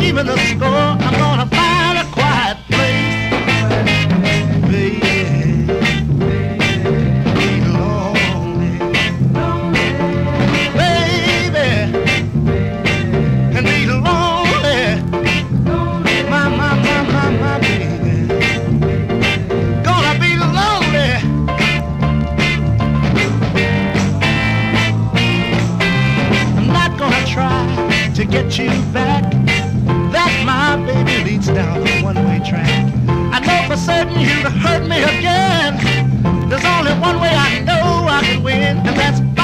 even the score. I'm gonna find a quiet place, baby. Be lonely, baby, and be lonely. My baby, gonna be lonely. I'm not gonna try to get you back. That my baby leads down the one-way track. I know for certain you'd hurt me again. There's only one way I know I can win, and that's